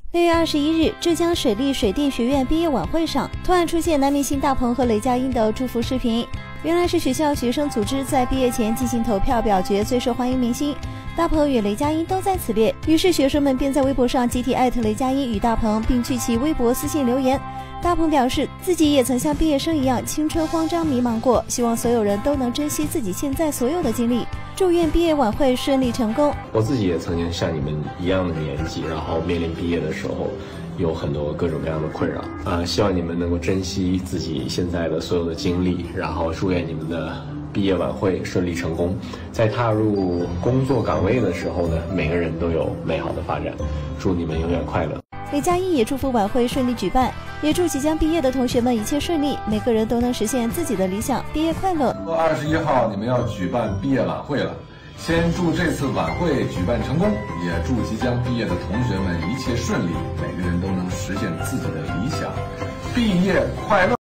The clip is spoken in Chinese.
6月21日，浙江水利水电学院毕业晚会上，突然出现男明星大鹏和雷佳音的祝福视频。原来是学校学生组织在毕业前进行投票表决最受欢迎明星，大鹏与雷佳音都在此列。于是学生们便在微博上集体艾特雷佳音与大鹏，并去其微博私信留言。大鹏表示自己也曾像毕业生一样青春慌张迷茫过，希望所有人都能珍惜自己现在所有的经历，祝愿毕业晚会顺利成功。 我自己也曾经像你们一样的年纪，然后面临毕业的时候有很多各种各样的困扰希望你们能够珍惜自己现在的所有的经历，然后祝愿你们的毕业晚会顺利成功。在踏入工作岗位的时候呢，每个人都有美好的发展，祝你们永远快乐。 雷佳音也祝福晚会顺利举办，也祝即将毕业的同学们一切顺利，每个人都能实现自己的理想，毕业快乐。 21号你们要举办毕业晚会了，先祝这次晚会举办成功，也祝即将毕业的同学们一切顺利，每个人都能实现自己的理想，毕业快乐。